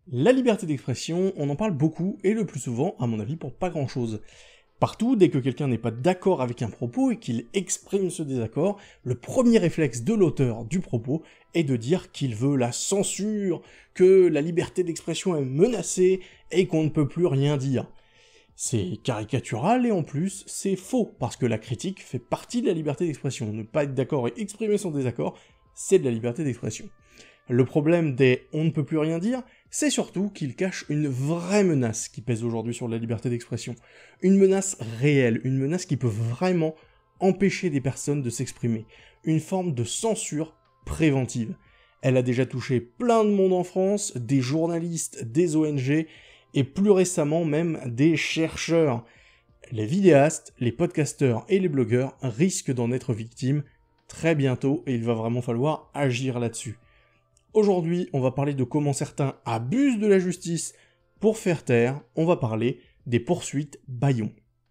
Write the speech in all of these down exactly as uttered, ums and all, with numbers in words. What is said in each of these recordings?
La liberté d'expression, on en parle beaucoup, et le plus souvent, à mon avis, pour pas grand chose. Partout, dès que quelqu'un n'est pas d'accord avec un propos et qu'il exprime ce désaccord, le premier réflexe de l'auteur du propos est de dire qu'il veut la censure, que la liberté d'expression est menacée, et qu'on ne peut plus rien dire. C'est caricatural et en plus, c'est faux, parce que la critique fait partie de la liberté d'expression. Ne pas être d'accord et exprimer son désaccord, c'est de la liberté d'expression. Le problème des « on ne peut plus rien dire », c'est surtout qu'il cache une vraie menace qui pèse aujourd'hui sur la liberté d'expression. Une menace réelle, une menace qui peut vraiment empêcher des personnes de s'exprimer. Une forme de censure préventive. Elle a déjà touché plein de monde en France, des journalistes, des O N G, et plus récemment même des chercheurs. Les vidéastes, les podcasteurs et les blogueurs risquent d'en être victimes très bientôt, et il va vraiment falloir agir là-dessus. Aujourd'hui, on va parler de comment certains abusent de la justice pour faire taire, on va parler des poursuites bâillons.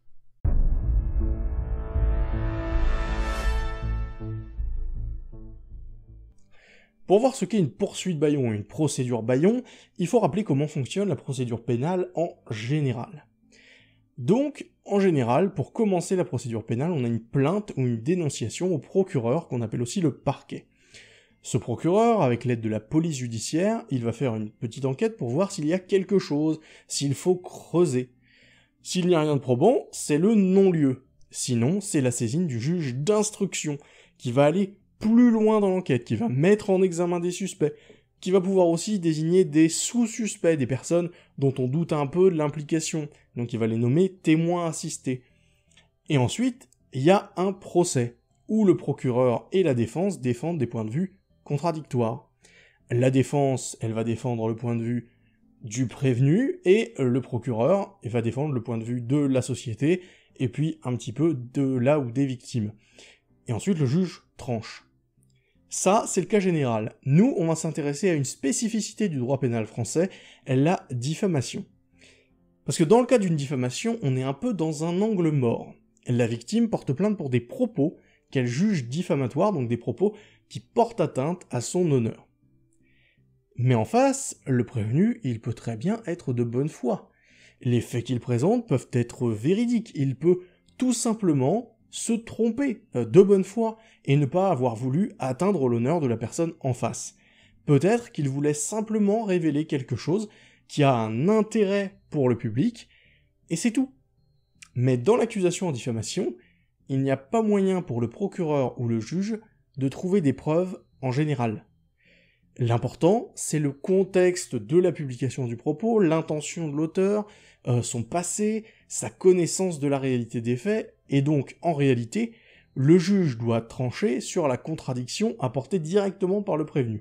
Pour voir ce qu'est une poursuite bâillon ou une procédure bâillon, il faut rappeler comment fonctionne la procédure pénale en général. Donc, en général, pour commencer la procédure pénale, on a une plainte ou une dénonciation au procureur, qu'on appelle aussi le parquet. Ce procureur, avec l'aide de la police judiciaire, il va faire une petite enquête pour voir s'il y a quelque chose, s'il faut creuser. S'il n'y a rien de probant, c'est le non-lieu. Sinon, c'est la saisine du juge d'instruction, qui va aller plus loin dans l'enquête, qui va mettre en examen des suspects, qui va pouvoir aussi désigner des sous-suspects, des personnes dont on doute un peu de l'implication, donc il va les nommer témoins assistés. Et ensuite, il y a un procès, où le procureur et la défense défendent des points de vue contradictoires. La défense, elle va défendre le point de vue du prévenu, et le procureur va défendre le point de vue de la société, et puis un petit peu de là ou des victimes. Et ensuite, le juge tranche. Ça, c'est le cas général. Nous, on va s'intéresser à une spécificité du droit pénal français, la diffamation. Parce que dans le cas d'une diffamation, on est un peu dans un angle mort. La victime porte plainte pour des propos qu'elle juge diffamatoires, donc des propos qui portent atteinte à son honneur. Mais en face, le prévenu, il peut très bien être de bonne foi. Les faits qu'il présente peuvent être véridiques, il peut tout simplement se tromper de bonne foi et ne pas avoir voulu atteindre l'honneur de la personne en face. Peut-être qu'il voulait simplement révéler quelque chose qui a un intérêt pour le public, et c'est tout. Mais dans l'accusation en diffamation, il n'y a pas moyen pour le procureur ou le juge de trouver des preuves en général. L'important, c'est le contexte de la publication du propos, l'intention de l'auteur, euh, son passé, sa connaissance de la réalité des faits, et donc, en réalité, le juge doit trancher sur la contradiction apportée directement par le prévenu.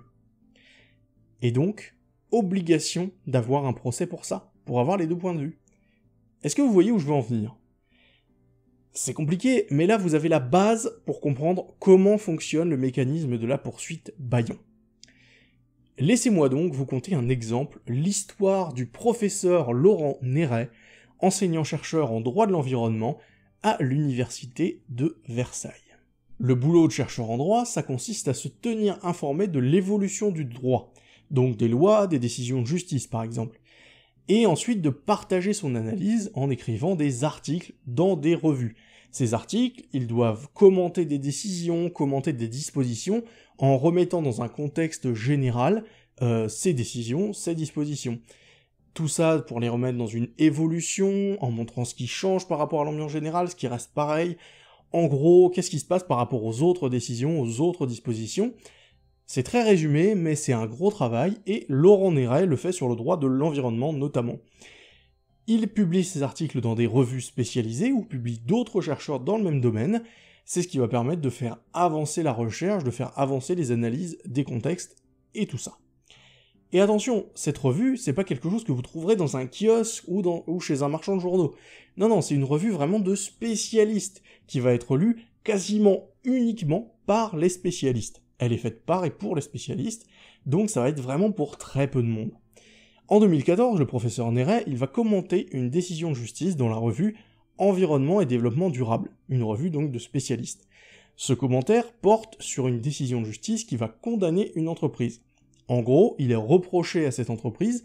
Et donc, obligation d'avoir un procès pour ça, pour avoir les deux points de vue. Est-ce que vous voyez où je veux en venir ? C'est compliqué, mais là vous avez la base pour comprendre comment fonctionne le mécanisme de la poursuite bâillon. Laissez-moi donc vous conter un exemple, l'histoire du professeur Laurent Néret, enseignant-chercheur en droit de l'environnement à l'université de Versailles. Le boulot de chercheur en droit, ça consiste à se tenir informé de l'évolution du droit, donc des lois, des décisions de justice par exemple, et ensuite de partager son analyse en écrivant des articles dans des revues. Ces articles, ils doivent commenter des décisions, commenter des dispositions, en remettant dans un contexte général euh, ces décisions, ces dispositions. Tout ça pour les remettre dans une évolution, en montrant ce qui change par rapport à l'ambiance générale, ce qui reste pareil. En gros, qu'est-ce qui se passe par rapport aux autres décisions, aux autres dispositions. C'est très résumé, mais c'est un gros travail, et Laurent Néret le fait sur le droit de l'environnement notamment. Il publie ses articles dans des revues spécialisées, ou publie d'autres chercheurs dans le même domaine, c'est ce qui va permettre de faire avancer la recherche, de faire avancer les analyses des contextes, et tout ça. Et attention, cette revue, c'est pas quelque chose que vous trouverez dans un kiosque ou, dans, ou chez un marchand de journaux. Non, non, c'est une revue vraiment de spécialistes, qui va être lue quasiment uniquement par les spécialistes. Elle est faite par et pour les spécialistes, donc ça va être vraiment pour très peu de monde. En deux mille quatorze, le professeur Néret, il va commenter une décision de justice dans la revue Environnement et Développement Durable, une revue donc de spécialistes. Ce commentaire porte sur une décision de justice qui va condamner une entreprise. En gros, il est reproché à cette entreprise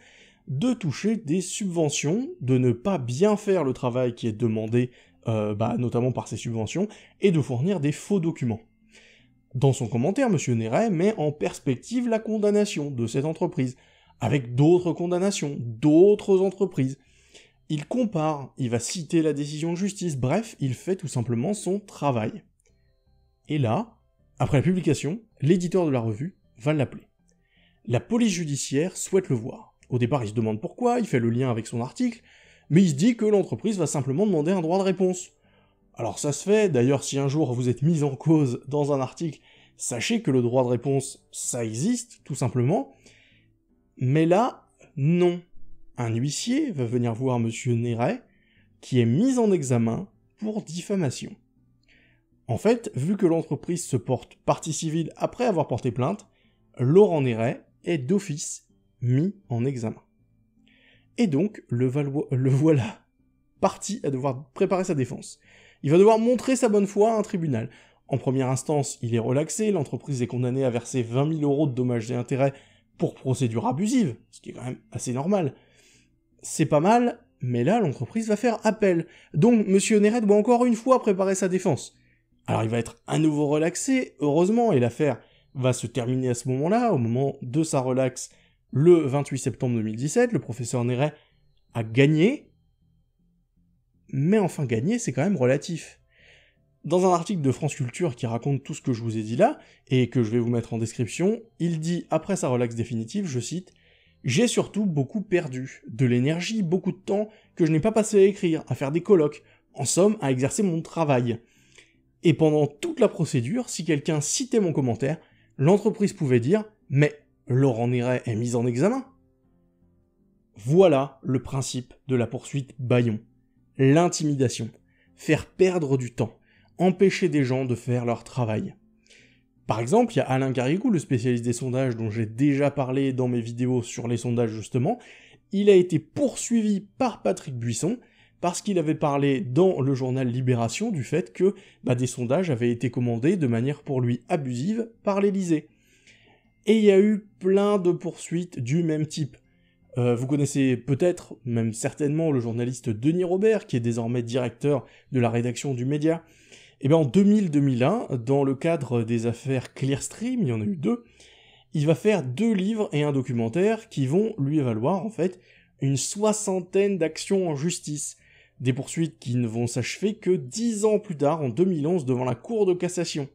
de toucher des subventions, de ne pas bien faire le travail qui est demandé, euh, bah, notamment par ces subventions, et de fournir des faux documents. Dans son commentaire, M. Néret met en perspective la condamnation de cette entreprise, avec d'autres condamnations, d'autres entreprises. Il compare, il va citer la décision de justice, bref, il fait tout simplement son travail. Et là, après la publication, l'éditeur de la revue va l'appeler. La police judiciaire souhaite le voir. Au départ, il se demande pourquoi, il fait le lien avec son article, mais il se dit que l'entreprise va simplement demander un droit de réponse. Alors ça se fait, d'ailleurs si un jour vous êtes mis en cause dans un article, sachez que le droit de réponse, ça existe, tout simplement, mais là, non. Un huissier va venir voir M. Néret, qui est mis en examen pour diffamation. En fait, vu que l'entreprise se porte partie civile après avoir porté plainte, Laurent Néret est d'office mis en examen. Et donc, le, valo- le voilà parti à devoir préparer sa défense. Il va devoir montrer sa bonne foi à un tribunal. En première instance, il est relaxé, l'entreprise est condamnée à verser vingt mille euros de dommages et intérêts pour procédure abusive, ce qui est quand même assez normal. C'est pas mal, mais là, l'entreprise va faire appel. Donc, M. Néret doit encore une fois préparer sa défense. Alors, il va être à nouveau relaxé, heureusement, et l'affaire va se terminer à ce moment-là, au moment de sa relaxe, le vingt-huit septembre deux mille dix-sept, le professeur Néret a gagné, mais enfin gagner, c'est quand même relatif. Dans un article de France Culture qui raconte tout ce que je vous ai dit là, et que je vais vous mettre en description, il dit, après sa relaxe définitive, je cite, « J'ai surtout beaucoup perdu, de l'énergie, beaucoup de temps que je n'ai pas passé à écrire, à faire des colloques, en somme, à exercer mon travail. Et pendant toute la procédure, si quelqu'un citait mon commentaire, l'entreprise pouvait dire « Mais Laurent Néret est mis en examen ». Voilà le principe de la poursuite bâillon. L'intimidation. Faire perdre du temps. Empêcher des gens de faire leur travail. Par exemple, il y a Alain Garrigou, le spécialiste des sondages dont j'ai déjà parlé dans mes vidéos sur les sondages justement. Il a été poursuivi par Patrick Buisson parce qu'il avait parlé dans le journal Libération du fait que bah, des sondages avaient été commandés de manière pour lui abusive par l'Élysée. Et il y a eu plein de poursuites du même type. Euh, vous connaissez peut-être, même certainement, le journaliste Denis Robert, qui est désormais directeur de la rédaction du Média. Et bien en deux mille deux mille un, dans le cadre des affaires Clearstream, il y en a eu deux, il va faire deux livres et un documentaire qui vont lui valoir, en fait, une soixantaine d'actions en justice. Des poursuites qui ne vont s'achever que dix ans plus tard, en deux mille onze, devant la Cour de cassation.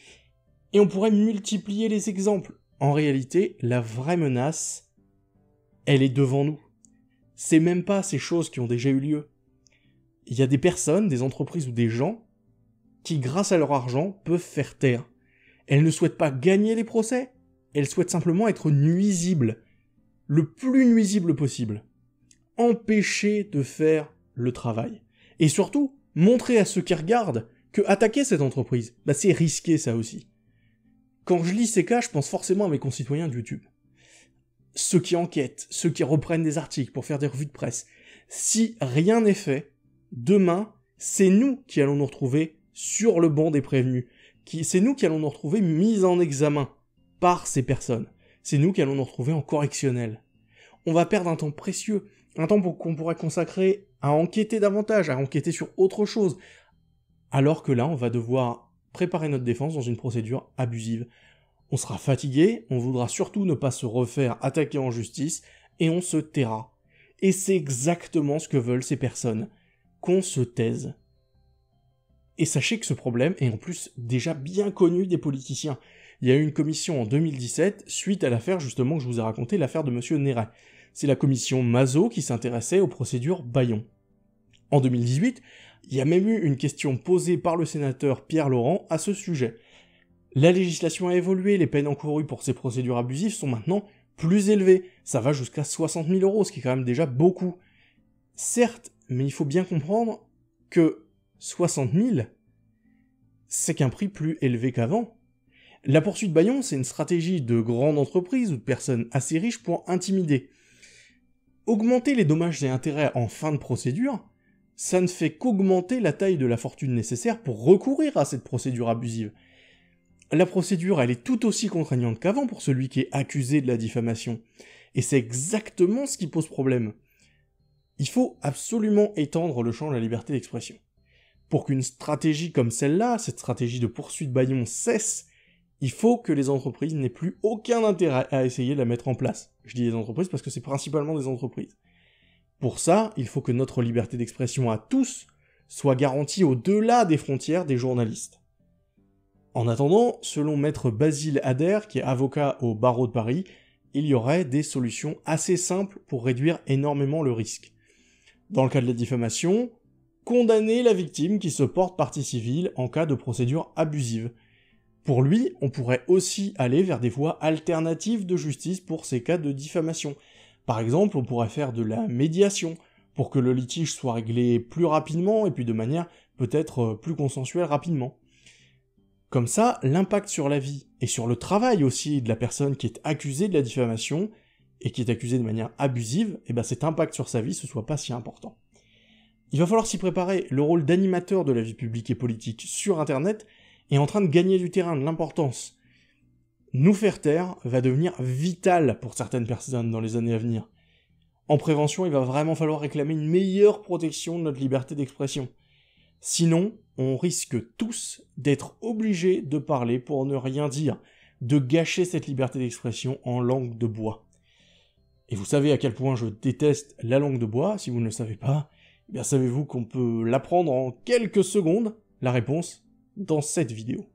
Et on pourrait multiplier les exemples. En réalité, la vraie menace, elle est devant nous. C'est même pas ces choses qui ont déjà eu lieu. Il y a des personnes, des entreprises ou des gens qui, grâce à leur argent, peuvent faire taire. Elles ne souhaitent pas gagner les procès, elles souhaitent simplement être nuisibles. Le plus nuisible possible. Empêcher de faire le travail. Et surtout, montrer à ceux qui regardent que attaquer cette entreprise, bah c'est risqué ça aussi. Quand je lis ces cas, je pense forcément à mes concitoyens de YouTube. Ceux qui enquêtent, ceux qui reprennent des articles pour faire des revues de presse. Si rien n'est fait, demain, c'est nous qui allons nous retrouver sur le banc des prévenus. Qui, c'est nous qui allons nous retrouver mis en examen par ces personnes. C'est nous qui allons nous retrouver en correctionnel. On va perdre un temps précieux, un temps qu'on pourrait consacrer à enquêter davantage, à enquêter sur autre chose. Alors que là, on va devoir préparer notre défense dans une procédure abusive. On sera fatigué, on voudra surtout ne pas se refaire attaquer en justice, et on se taira. Et c'est exactement ce que veulent ces personnes. Qu'on se taise. Et sachez que ce problème est en plus déjà bien connu des politiciens. Il y a eu une commission en deux mille dix-sept, suite à l'affaire justement que je vous ai raconté, l'affaire de M. Néret. C'est la commission Mazot qui s'intéressait aux procédures bâillon. En deux mille dix-huit, il y a même eu une question posée par le sénateur Pierre Laurent à ce sujet. La législation a évolué, les peines encourues pour ces procédures abusives sont maintenant plus élevées. Ça va jusqu'à soixante mille euros, ce qui est quand même déjà beaucoup. Certes, mais il faut bien comprendre que soixante mille, c'est qu'un prix plus élevé qu'avant. La poursuite bâillon, c'est une stratégie de grande entreprise ou de personnes assez riches pour intimider. Augmenter les dommages et intérêts en fin de procédure, ça ne fait qu'augmenter la taille de la fortune nécessaire pour recourir à cette procédure abusive. La procédure, elle est tout aussi contraignante qu'avant pour celui qui est accusé de la diffamation. Et c'est exactement ce qui pose problème. Il faut absolument étendre le champ de la liberté d'expression. Pour qu'une stratégie comme celle-là, cette stratégie de poursuite bâillon, cesse, il faut que les entreprises n'aient plus aucun intérêt à essayer de la mettre en place. Je dis les entreprises parce que c'est principalement des entreprises. Pour ça, il faut que notre liberté d'expression à tous soit garantie au-delà des frontières des journalistes. En attendant, selon maître Basile Ader, qui est avocat au barreau de Paris, il y aurait des solutions assez simples pour réduire énormément le risque. Dans le cas de la diffamation, condamner la victime qui se porte partie civile en cas de procédure abusive. Pour lui, on pourrait aussi aller vers des voies alternatives de justice pour ces cas de diffamation. Par exemple, on pourrait faire de la médiation, pour que le litige soit réglé plus rapidement et puis de manière peut-être plus consensuelle rapidement. Comme ça, l'impact sur la vie et sur le travail aussi de la personne qui est accusée de la diffamation et qui est accusée de manière abusive, et ben cet impact sur sa vie ce soit pas si important. Il va falloir s'y préparer, le rôle d'animateur de la vie publique et politique sur Internet est en train de gagner du terrain, de l'importance. Nous faire taire va devenir vital pour certaines personnes dans les années à venir. En prévention, il va vraiment falloir réclamer une meilleure protection de notre liberté d'expression. Sinon, on risque tous d'être obligés de parler pour ne rien dire, de gâcher cette liberté d'expression en langue de bois. Et vous savez à quel point je déteste la langue de bois, si vous ne le savez pas, eh bien savez-vous qu'on peut l'apprendre en quelques secondes? La réponse, dans cette vidéo.